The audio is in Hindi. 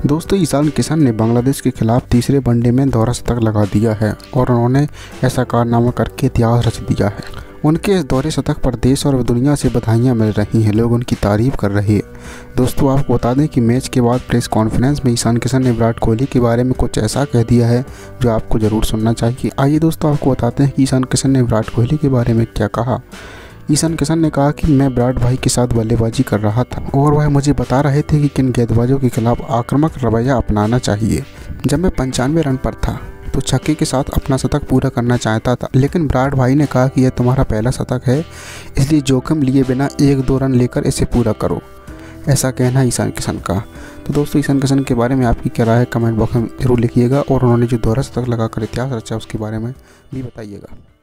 दोस्तों, ईशान किशन ने बांग्लादेश के खिलाफ तीसरे वनडे में दोहरा शतक लगा दिया है और उन्होंने ऐसा कारनामा करके इतिहास रच दिया है। उनके इस दोहरे शतक पर देश और दुनिया से बधाइयां मिल रही हैं, लोग उनकी तारीफ कर रहे हैं। दोस्तों, आपको बता दें कि मैच के बाद प्रेस कॉन्फ्रेंस में ईशान किशन ने विराट कोहली के बारे में कुछ ऐसा कह दिया है जो आपको ज़रूर सुनना चाहिए। आइए दोस्तों, आपको बताते हैं कि ईशान किशन ने विराट कोहली के बारे में क्या कहा। ईशान किशन ने कहा कि मैं विराट भाई के साथ बल्लेबाजी कर रहा था और वह मुझे बता रहे थे कि किन गेंदबाजों के खिलाफ आक्रामक रवैया अपनाना चाहिए। जब मैं 95 रन पर था तो छक्के के साथ अपना शतक पूरा करना चाहता था, लेकिन विराट भाई ने कहा कि यह तुम्हारा पहला शतक है, इसलिए जोखिम लिए बिना 1-2 रन लेकर इसे पूरा करो। ऐसा कहना है ईशान किशन का। तो दोस्तों, ईशान किशन के बारे में आपकी क्या राय है कमेंट बॉक्स में जरूर लिखिएगा और उन्होंने जो दोहरा शतक लगाकर इतिहास रचा उसके बारे में भी बताइएगा।